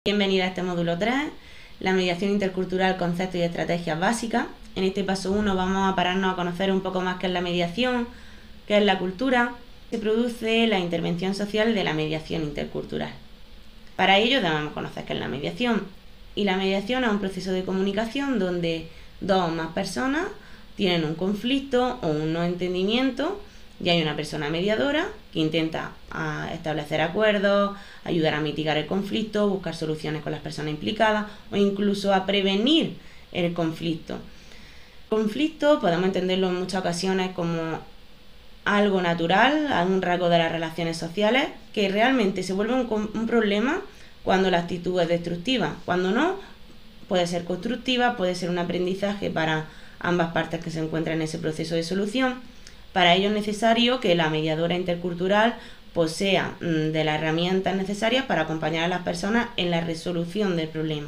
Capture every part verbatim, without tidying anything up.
Bienvenida a este módulo tres, la mediación intercultural, conceptos y estrategias básicas. En este paso uno vamos a pararnos a conocer un poco más qué es la mediación, qué es la cultura. Se produce la intervención social de la mediación intercultural. Para ello debemos conocer qué es la mediación. Y la mediación es un proceso de comunicación donde dos o más personas tienen un conflicto o un no entendimiento y hay una persona mediadora que intenta a, establecer acuerdos, ayudar a mitigar el conflicto, buscar soluciones con las personas implicadas o incluso a prevenir el conflicto. El conflicto podemos entenderlo en muchas ocasiones como algo natural, algún rasgo de las relaciones sociales, que realmente se vuelve un, un problema cuando la actitud es destructiva. Cuando no, puede ser constructiva, puede ser un aprendizaje para ambas partes que se encuentran en ese proceso de solución. Para ello es necesario que la mediadora intercultural posea de las herramientas necesarias para acompañar a las personas en la resolución del problema.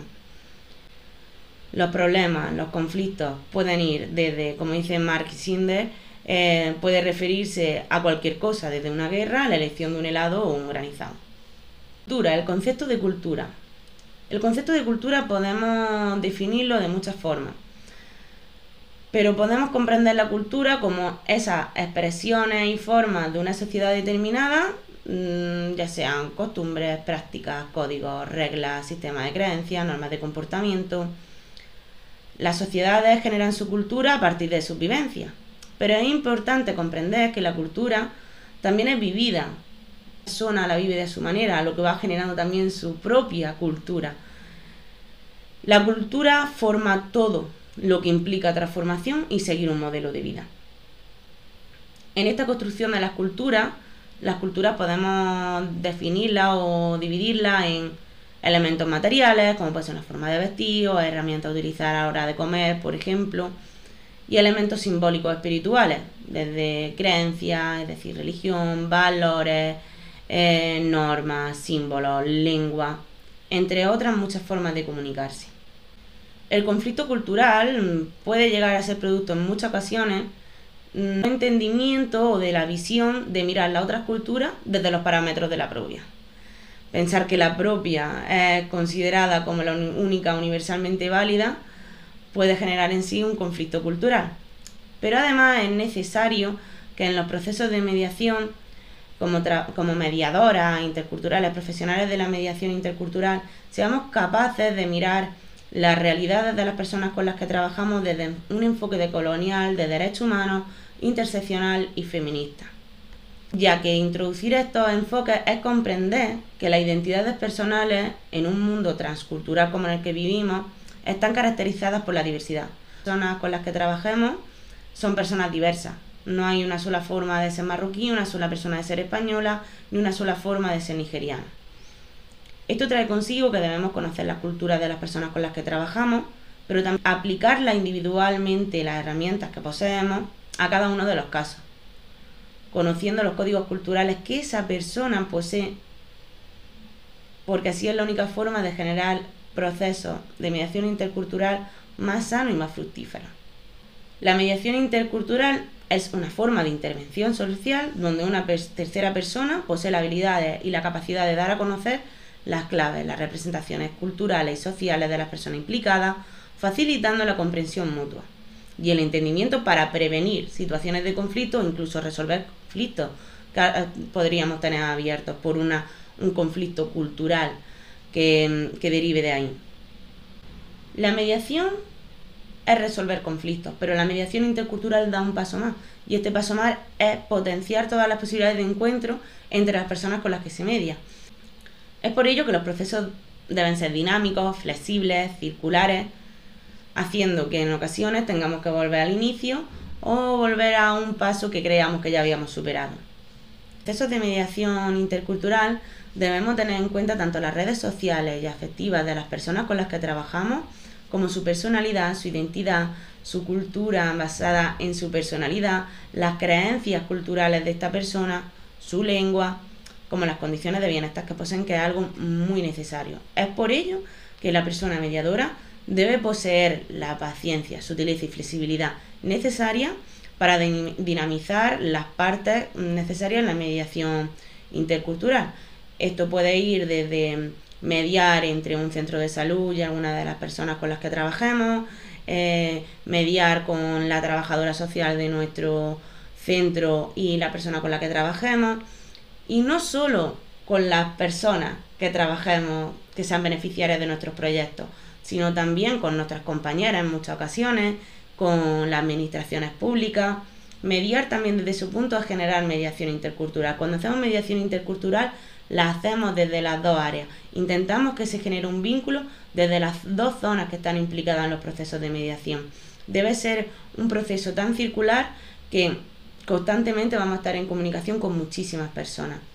Los problemas, los conflictos pueden ir desde, como dice Mark Sinder, eh, puede referirse a cualquier cosa, desde una guerra, la elección de un helado o un granizado. Cultura, el concepto de cultura. El concepto de cultura podemos definirlo de muchas formas. Pero podemos comprender la cultura como esas expresiones y formas de una sociedad determinada, ya sean costumbres, prácticas, códigos, reglas, sistemas de creencias, normas de comportamiento. Las sociedades generan su cultura a partir de sus vivencias, pero es importante comprender que la cultura también es vivida. La persona la vive de su manera, lo que va generando también su propia cultura. La cultura forma todo lo que implica transformación y seguir un modelo de vida. En esta construcción de las culturas, las culturas podemos definirlas o dividirlas en elementos materiales, como puede ser una forma de vestir o herramientas a utilizar a la hora de comer, por ejemplo, y elementos simbólicos espirituales, desde creencias, es decir, religión, valores, eh, normas, símbolos, lengua, entre otras muchas formas de comunicarse. El conflicto cultural puede llegar a ser producto en muchas ocasiones de un entendimiento o de la visión de mirar las otras culturas desde los parámetros de la propia. Pensar que la propia es considerada como la única universalmente válida puede generar en sí un conflicto cultural. Pero además es necesario que en los procesos de mediación, como, como mediadoras interculturales, profesionales de la mediación intercultural, seamos capaces de mirar las realidades de las personas con las que trabajamos desde un enfoque decolonial, de derechos humanos, interseccional y feminista. Ya que introducir estos enfoques es comprender que las identidades personales en un mundo transcultural como en el que vivimos están caracterizadas por la diversidad. Las personas con las que trabajemos son personas diversas. No hay una sola forma de ser marroquí, una sola persona de ser española, ni una sola forma de ser nigeriana. Esto trae consigo que debemos conocer las culturas de las personas con las que trabajamos, pero también aplicarlas individualmente las herramientas que poseemos a cada uno de los casos, conociendo los códigos culturales que esa persona posee, porque así es la única forma de generar procesos de mediación intercultural más sanos y más fructíferos. La mediación intercultural es una forma de intervención social donde una tercera persona posee las habilidades y la capacidad de dar a conocer las claves, las representaciones culturales y sociales de las personas implicadas, facilitando la comprensión mutua y el entendimiento para prevenir situaciones de conflicto o incluso resolver conflictos que podríamos tener abiertos por una, un conflicto cultural que, que derive de ahí. La mediación es resolver conflictos, pero la mediación intercultural da un paso más, y este paso más es potenciar todas las posibilidades de encuentro entre las personas con las que se media. Es por ello que los procesos deben ser dinámicos, flexibles, circulares, haciendo que en ocasiones tengamos que volver al inicio o volver a un paso que creamos que ya habíamos superado. En los procesos de mediación intercultural debemos tener en cuenta tanto las redes sociales y afectivas de las personas con las que trabajamos, como su personalidad, su identidad, su cultura basada en su personalidad, las creencias culturales de esta persona, su lengua, como las condiciones de bienestar que poseen, que es algo muy necesario. Es por ello que la persona mediadora debe poseer la paciencia, sutileza y flexibilidad necesaria para dinamizar las partes necesarias en la mediación intercultural. Esto puede ir desde mediar entre un centro de salud y alguna de las personas con las que trabajemos, eh, mediar con la trabajadora social de nuestro centro y la persona con la que trabajemos, y no solo con las personas que trabajemos, que sean beneficiarias de nuestros proyectos, sino también con nuestras compañeras en muchas ocasiones, con las administraciones públicas. Mediar también desde su punto es generar mediación intercultural. Cuando hacemos mediación intercultural la hacemos desde las dos áreas. Intentamos que se genere un vínculo desde las dos zonas que están implicadas en los procesos de mediación. Debe ser un proceso tan circular que constantemente vamos a estar en comunicación con muchísimas personas.